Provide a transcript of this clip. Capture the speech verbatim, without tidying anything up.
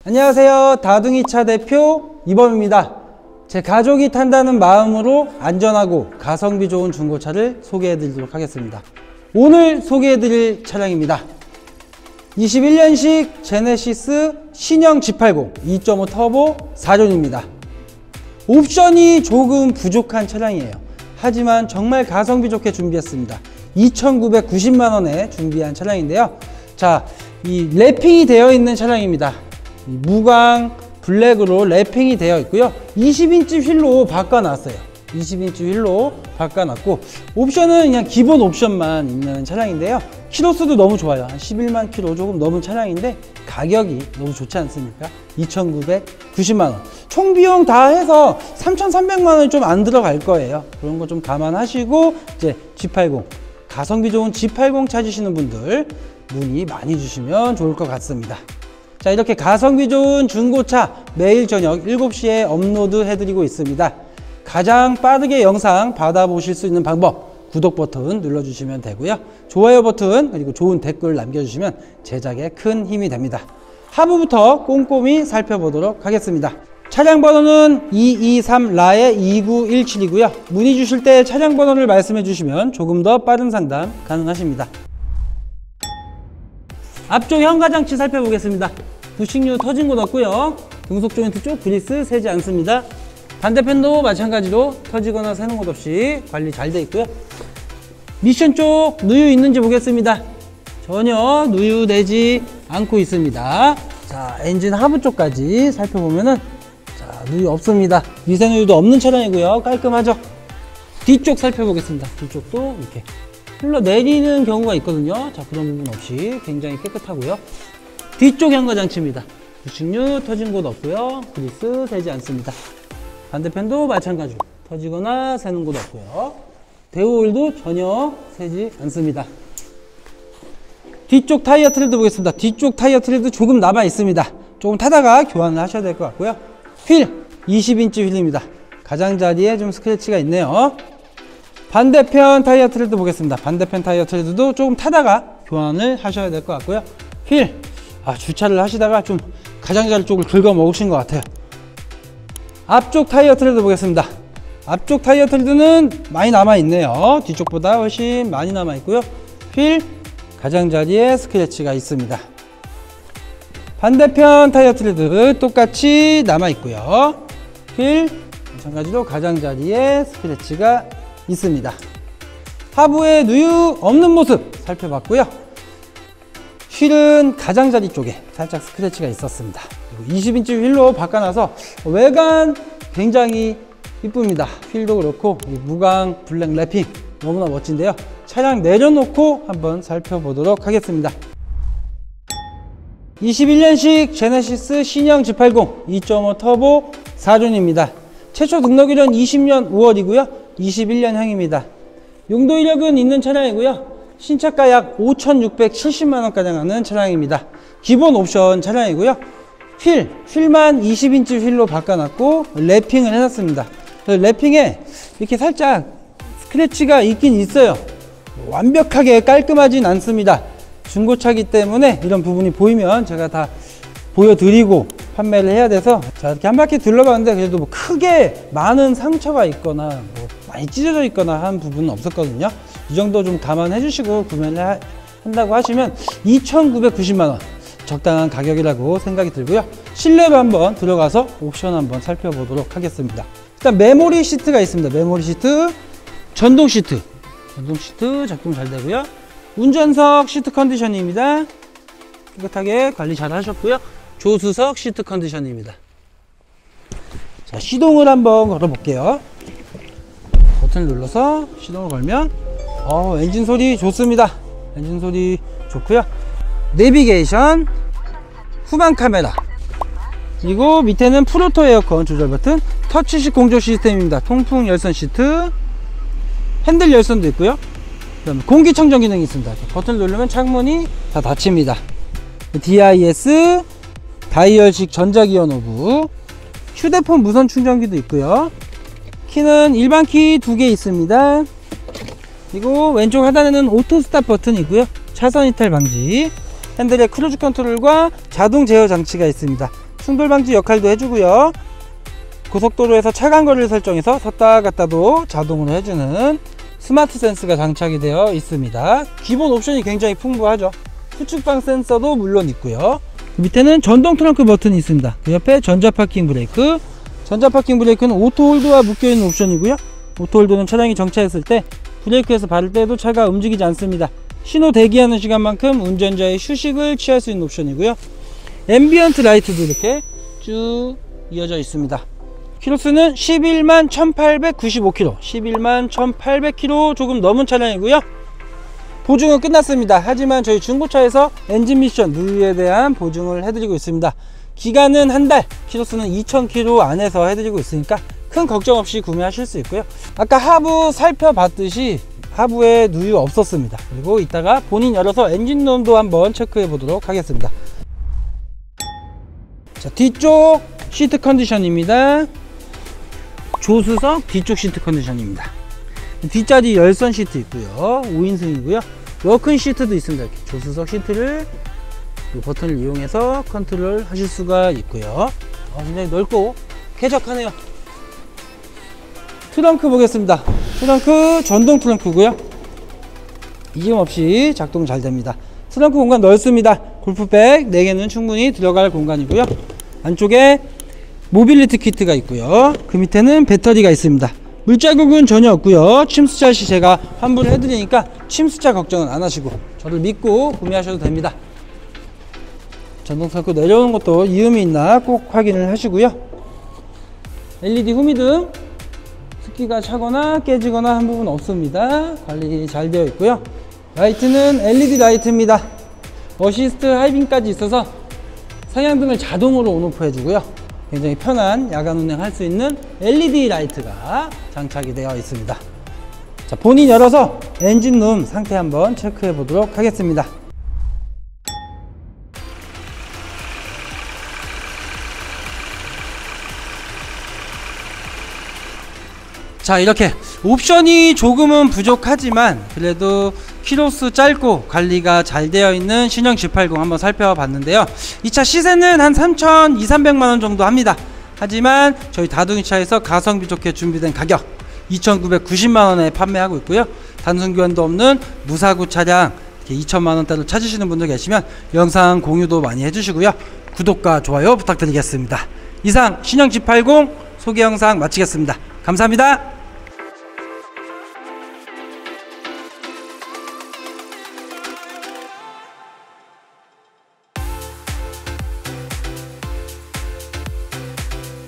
안녕하세요. 다둥이차 대표 이범입니다. 제 가족이 탄다는 마음으로 안전하고 가성비 좋은 중고차를 소개해 드리도록 하겠습니다. 오늘 소개해 드릴 차량입니다. 이십일 년식 제네시스 신형 지 팔십 이 점 오 터보 사 존입니다. 옵션이 조금 부족한 차량이에요. 하지만 정말 가성비 좋게 준비했습니다. 이천구백구십만 원에 준비한 차량인데요. 자, 이 랩핑이 되어 있는 차량입니다. 이 무광 블랙으로 랩핑이 되어 있고요. 이십 인치 휠로 바꿔놨어요. 이십 인치 휠로 바꿔놨고, 옵션은 그냥 기본 옵션만 있는 차량인데요. 키로수도 너무 좋아요. 한 십일만 킬로 조금 넘은 차량인데 가격이 너무 좋지 않습니까? 이천구백구십만 원. 총 비용 다 해서 삼천삼백만 원이 좀 안 들어갈 거예요. 그런 거 좀 감안하시고 이제 지 팔십, 가성비 좋은 지 팔십 찾으시는 분들 문의 많이 주시면 좋을 것 같습니다. 자, 이렇게 가성비 좋은 중고차 매일 저녁 일곱 시에 업로드 해드리고 있습니다. 가장 빠르게 영상 받아보실 수 있는 방법, 구독 버튼 눌러주시면 되고요. 좋아요 버튼 그리고 좋은 댓글 남겨주시면 제작에 큰 힘이 됩니다. 하부부터 꼼꼼히 살펴보도록 하겠습니다. 차량 번호는 이이삼 라의 이구일칠이고요. 문의 주실 때 차량 번호를 말씀해 주시면 조금 더 빠른 상담 가능하십니다. 앞쪽 현가장치 살펴보겠습니다. 부식류 터진 곳 없고요. 등속 조인트 쪽 그리스 새지 않습니다. 반대편도 마찬가지로 터지거나 새는 곳 없이 관리 잘 돼 있고요. 미션 쪽 누유 있는지 보겠습니다. 전혀 누유되지 않고 있습니다. 자, 엔진 하부 쪽까지 살펴보면은 자, 누유 없습니다. 미세 누유도 없는 차량이고요. 깔끔하죠. 뒤쪽 살펴보겠습니다. 뒤쪽도 이렇게 흘러내리는 경우가 있거든요. 자, 그런 부분 없이 굉장히 깨끗하고요. 뒤쪽 현가장치입니다. 부식류 터진 곳 없고요. 그리스 새지 않습니다. 반대편도 마찬가지로 터지거나 새는 곳 없고요. 대우 오일도 전혀 새지 않습니다. 뒤쪽 타이어 트레드 보겠습니다. 뒤쪽 타이어 트레드 조금 남아 있습니다. 조금 타다가 교환을 하셔야 될 것 같고요. 휠 이십 인치 휠입니다. 가장자리에 좀 스크래치가 있네요. 반대편 타이어 트레드 보겠습니다. 반대편 타이어 트레드도 조금 타다가 교환을 하셔야 될 것 같고요. 휠, 아, 주차를 하시다가 좀 가장자리 쪽을 긁어 먹으신 것 같아요. 앞쪽 타이어 트레드 보겠습니다. 앞쪽 타이어 트레드는 많이 남아 있네요. 뒤쪽보다 훨씬 많이 남아 있고요. 휠, 가장자리에 스크래치가 있습니다. 반대편 타이어 트레드 똑같이 남아 있고요. 휠, 마찬가지로 가장자리에 스크래치가 있습니다. 하부에 누유 없는 모습 살펴봤고요. 휠은 가장자리 쪽에 살짝 스크래치가 있었습니다. 그리고 이십 인치 휠로 바꿔놔서 외관 굉장히 이쁩니다. 휠도 그렇고 무광 블랙 랩핑 너무나 멋진데요. 차량 내려놓고 한번 살펴보도록 하겠습니다. 이십일 년식 제네시스 신형 지 팔십 이 점 오 터보 사 존입니다. 최초 등록일은 이십 년 오월이고요. 이십일 년형입니다. 용도 이력은 있는 차량이고요. 신차가 약 오천육백칠십만 원가량 하는 차량입니다. 기본 옵션 차량이고요. 휠, 휠만 이십 인치 휠로 바꿔놨고 랩핑을 해놨습니다. 랩핑에 이렇게 살짝 스크래치가 있긴 있어요. 완벽하게 깔끔하진 않습니다. 중고차기 때문에 이런 부분이 보이면 제가 다 보여드리고 판매를 해야 돼서, 자, 이렇게 한 바퀴 둘러봤는데 그래도 뭐 크게 많은 상처가 있거나 뭐 많이 찢어져 있거나 한 부분은 없었거든요. 이 정도 좀 감안해 주시고 구매를 하, 한다고 하시면 이천구백구십만 원 적당한 가격이라고 생각이 들고요. 실내로 한번 들어가서 옵션 한번 살펴보도록 하겠습니다. 일단 메모리 시트가 있습니다. 메모리 시트, 전동 시트, 전동 시트 작동 잘 되고요. 운전석 시트 컨디션입니다. 깨끗하게 관리 잘 하셨고요. 조수석 시트 컨디션입니다. 자, 시동을 한번 걸어 볼게요. 버튼을 눌러서 시동을 걸면 어, 엔진 소리 좋습니다. 엔진 소리 좋고요. 내비게이션, 후방 카메라, 그리고 밑에는 프로토 에어컨 조절 버튼, 터치식 공조 시스템입니다. 통풍 열선 시트, 핸들 열선도 있고요. 그다음에 공기청정 기능이 있습니다. 버튼을 누르면 창문이 다 닫힙니다. 디 아이 에스, 다이얼식 전자기어 노브, 휴대폰 무선 충전기도 있고요. 키는 일반 키 두 개 있습니다. 그리고 왼쪽 하단에는 오토 스탑 버튼이 있고요. 차선 이탈 방지, 핸들에 크루즈 컨트롤과 자동 제어 장치가 있습니다. 충돌 방지 역할도 해주고요. 고속도로에서 차간거리를 설정해서 섰다 갔다도 자동으로 해주는 스마트 센스가 장착이 되어 있습니다. 기본 옵션이 굉장히 풍부하죠. 후측방 센서도 물론 있고요. 그 밑에는 전동 트렁크 버튼이 있습니다. 그 옆에 전자 파킹 브레이크. 전자 파킹 브레이크는 오토 홀드와 묶여있는 옵션이고요. 오토 홀드는 차량이 정차했을 때 브레이크에서 밟을 때도 차가 움직이지 않습니다. 신호 대기하는 시간만큼 운전자의 휴식을 취할 수 있는 옵션이고요. 앰비언트 라이트도 이렇게 쭉 이어져 있습니다. 키로수는 십일만 천팔백구십오 킬로미터, 십일만 천팔백 킬로미터 조금 넘은 차량이고요. 보증은 끝났습니다. 하지만 저희 중고차에서 엔진 미션 누유에 대한 보증을 해드리고 있습니다. 기간은 한 달, 키로수는 이천 킬로미터 안에서 해드리고 있으니까 큰 걱정 없이 구매하실 수 있고요. 아까 하부 살펴봤듯이 하부에 누유 없었습니다. 그리고 이따가 본인 열어서 엔진룸도 한번 체크해 보도록 하겠습니다. 자, 뒤쪽 시트 컨디션입니다. 조수석 뒤쪽 시트 컨디션입니다. 뒷자리 열선 시트 있고요. 오 인승이고요. 워크인 시트도 있습니다. 이렇게 조수석 시트를 이 버튼을 이용해서 컨트롤 하실 수가 있고요. 어, 굉장히 넓고 쾌적하네요. 트렁크 보겠습니다. 트렁크 전동 트렁크고요. 이중 없이 작동 잘 됩니다. 트렁크 공간 넓습니다. 골프백 네 개는 충분히 들어갈 공간이고요. 안쪽에 모빌리티 키트가 있고요. 그 밑에는 배터리가 있습니다. 물자국은 전혀 없고요. 침수자 시 제가 환불을 해드리니까 침수자 걱정은 안 하시고 저를 믿고 구매하셔도 됩니다. 전동 트렁크 내려오는 것도 이음이 있나 꼭 확인을 하시고요. 엘이디 후미등 습기가 차거나 깨지거나 한 부분 없습니다. 관리 잘 되어 있고요. 라이트는 엘이디 라이트입니다. 어시스트 하이빔까지 있어서 상향등을 자동으로 온오프 해주고요. 굉장히 편한 야간 운행할 수 있는 엘이디 라이트가 장착이 되어 있습니다. 자, 본인 열어서 엔진룸 상태 한번 체크해 보도록 하겠습니다. 자, 이렇게 옵션이 조금은 부족하지만 그래도 키로수 짧고 관리가 잘 되어 있는 신형 지 팔십 한번 살펴봤는데요. 이 차 시세는 한 삼천 이삼백만 원 정도 합니다. 하지만 저희 다둥이차에서 가성비 좋게 준비된 가격 이천구백구십만 원에 판매하고 있고요. 단순 교환도 없는 무사고 차량 이천만 원대로 찾으시는 분들 계시면 영상 공유도 많이 해주시고요. 구독과 좋아요 부탁드리겠습니다. 이상 신형 지 팔십 소개 영상 마치겠습니다. 감사합니다.